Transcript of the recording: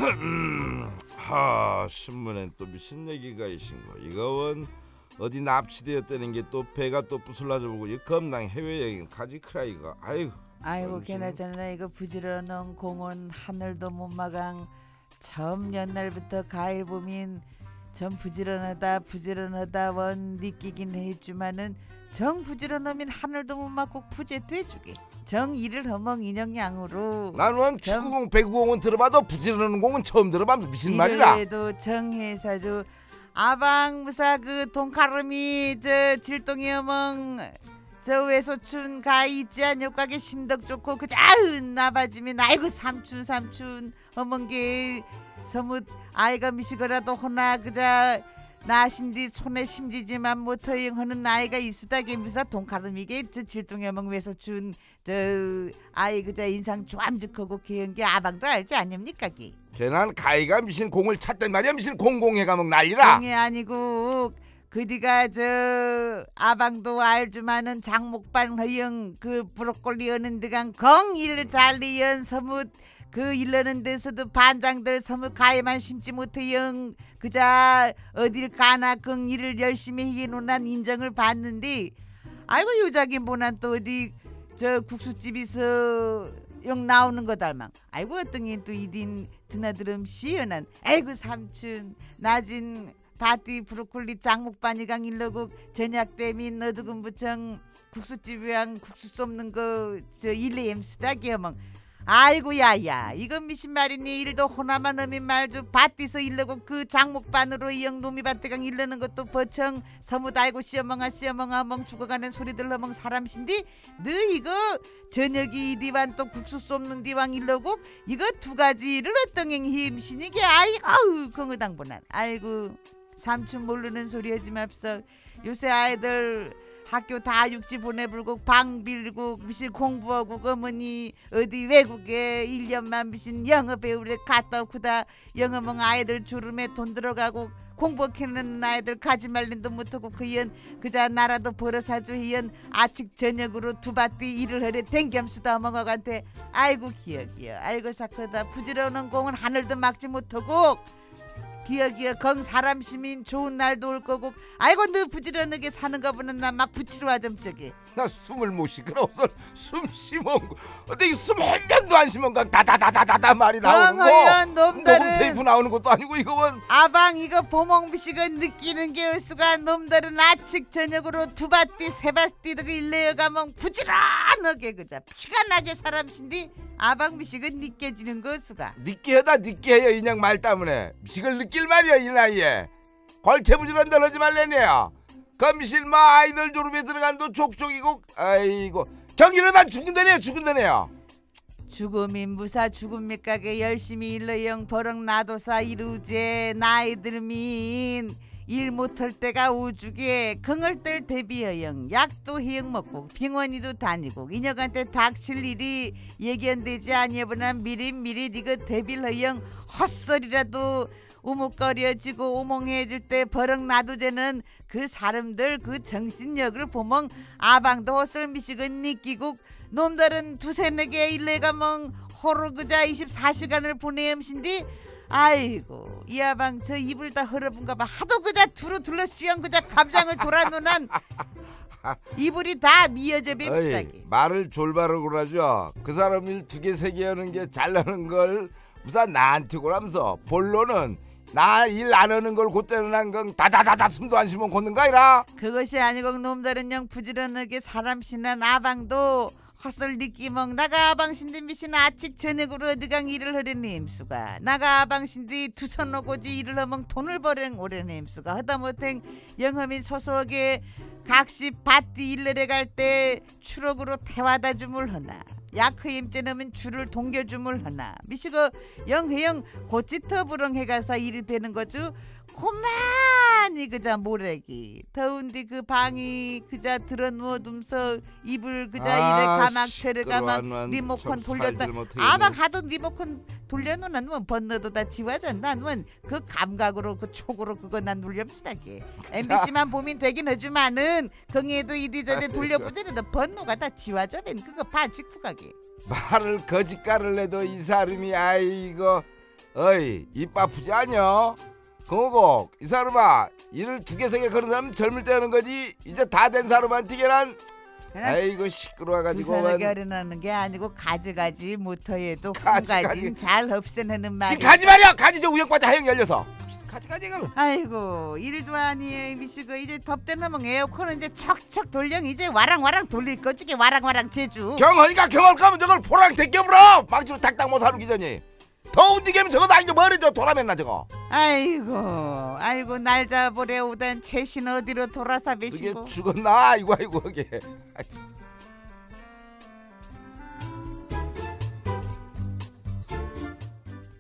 신문엔 또 무슨 얘기가 있신거. 이거원 어디 납치되었다는 게 또 배가 또 부슬라져보고 이 검당 해외여행 가지 크라 이거. 아이고 걔나저나 이거 부지런한 공원 하늘도 못 마강. 처음 연날부터 가을 봄인 전 부지런하다 원 느끼긴 했지만은 정 부지런하면 하늘도 못 막고 부재도 해주게. 정 일을 허멍 인형양으로. 난원 축구공 배구공은 들어봐도 부지런한 공은 처음 들어봐. 무슨 말이라. 이래도 정회사주 아방 무사 그 돈가름이 저 질동이 허멍 저 외소춘 가이 있지 않을까게 심덕 좋고 그자 나바지면 아이고 삼춘 어멍게 서뭇 아이가 미시거라도 호나 그자 나신디 손에 심지지만 못허잉 하는 나이가 있으다게 미사 돈가름이게 저 질동이 어멍 외소춘 저 아이 그자 인상 조암직하고 개연게 아방도 알지 않습니까 기. 걔난 가이가 미신 공을 찾단 말이야. 미신 공공해 가면 난리라. 공이 아니고 그디가 저 아방도 알주마는 장목반 허영 그 브로콜리 여는 데간 건일 잘리연 서뭇 그 일러는 데서도 반장들 서뭇 가에만 심지 못해영 그자 어딜 가나 그 일을 열심히 해놓난 인정을 받는데 아이고 요자기 보난 또 어디 저 국수집에서 영 나오는 거 닮아. 아이고 어떤 게 또 이딘 드나드름 시원한 아이고 삼춘 낮은 바티 브로콜리 장목반이강 일러고 저녁 때민 너두근 부청 국수집이랑 국수 쏟는 거 저 일레 엠스다 기어멍. 아이고 야야 이건 미신 말이니 일도 호나만 어민 말주 밭에서 일러고 그 장목반으로 이영 노미밭대강 일러는 것도 버청 서뭇 아이고 시어멍아 멍 죽어가는 소리들 허멍 사람신디 너 이거 저녁이 이디반 또 국수 쏟는 디왕 일러고 이거 두 가지를 어떤 힘신이게 아이고 긍의당보난. 아이고 삼촌 모르는 소리 하지 맙소. 요새 아이들 학교 다 육지 보내불고 방 빌고 무슨 공부하고 어머니 어디 외국에 1년만 무슨 영어 배우래 갔다 오고다 영어멍 아이들 주름에 돈 들어가고 공부하는 아이들 가지 말린도 못하고 그연 그자 나라도 벌어사주 희연 아직 저녁으로 두 바퀴 일을 하래 댕겸수다 어멍어간테 아이고 기억이여 아이고 사크다 부지런한 공은 하늘도 막지 못하고 기억이여 건 사람 시민 좋은 날도 올 거고 아이고 너 부지런하게 사는 거보는 나 막 붙이러 와 좀 저기. 나 숨을 못 쉬거라서 숨 심어 어디 숨 한 명도 안 심어가 다다다다다 말이 나오는 거. 놈들은 녹음 테이프 나오는 것도 아니고 이거는 아방 이거 보몽비식을 느끼는 게 얼수가 놈들은 아직 저녁으로 두 바띠 세 바띠 더 일레어가면 부지런하게 그자 피가 나게 사람신디 아방 미식은 느껴지는 거 얼수가. 느끼하다 느끼해요 인양 말 때문에 미식을 느낄 말이야 이 나이에. 걸체부지런들 하지 말래네요. 검실 뭐 아이들 졸업에 들어간도 족족이고 아이고 경기는 죽은다네요. 죽음인 무사 죽음미가게 열심히 일러영 버럭 나도사 이루제 나이들민 일 못할 때가 오죽에 긍을 때 대비여영 약도 희영 먹고 병원이도 다니고 인혁한테 닥칠 일이 예견되지 아니어보나 미리 이거 대비를 허영 헛소리라도 우뭇거려지고 오멍해질 때 버럭 놔두제는 그 사람들 그 정신력을 보멍 아방도 헛설 미식은 느끼고 놈들은 두세네개 일레가 멍 호로 그자 24시간을 보내음신디 아이고 이 아방 저 입을 다 헐어본가 봐 하도 그자 두루 둘러쓰연 그자 감장을 돌아놓는 이불이 다 미어져 뱀시다기. 말을 졸바르고 하죠. 그 사람 일 두 개 세 개 하는 게 잘나는 걸 무슨 나한테 고라면서 본론은 나 일 안 하는 걸 곧대는 건 다다다다 숨도 안 쉬면 걷는 거 아니라. 그것이 아니고 놈들은 영 부지런하게 사람신한 아방도 헛설 느끼멍 나가 아방신디 미신 아직 저녁으로 어디강 일을 하려니 임수가 나가 아방신디 두선 오고지 일을 하멍 돈을 버랭 오려니 임수가 하다못행 영험이 소소하게 각시 밭디 일러래 갈 때 추럭으로 태워다 주물 하나 약허임째 넣으면 줄을 동겨주물 하나 미시고 영해영 고치터 부렁해 가서 일이 되는 거죠. 고만이 그자 모래기 더운데 그 방이 그자 들어 누워둠서 이불 그자 이래 가막채를 가막 리모컨 돌렸다 아막 하던 리모컨 돌려놓는 건 번너도 다 지워졌나 넌그 감각으로 그 촉으로 그거 난 눌렴치다게 MBC만 보면 되긴 하지만은 경에도 이리저리 돌려보자는데 번노가 다 지워져면 그거 봐 직후가게. 말을 거짓가를 내도 이 사람이 아이고 어이 입 아프지 않여? 그거고 이 사람아 일을 2개 3개 그런 사람 젊을 때 하는 거지 이제 다 된 사람한테게란 아이고 시끄러워가지고 두서너게 어른하는 게 아니고 가지가지 못터에도 가지, 가진 잘 없애는 말이. 지금 가지 말이야. 가지 저 우영빠지 하영 열려서 가지 가면 아이고 일도 아니에요 미시고 이제 덥대나면 에어컨은 이제 척척 돌려 이제 와랑와랑 돌릴 거 주게 와랑와랑 제주. 경허니까 경허를 가면 저걸 포랑 대껴물어 망치로 딱딱 못 사는 기전이 더운 디게면 저거 아니죠 머리죠 돌아맨나 저거. 아이고 날 잡으려 오던 채신 어디로 돌아서 그게 비시고. 죽었나 아이고 그게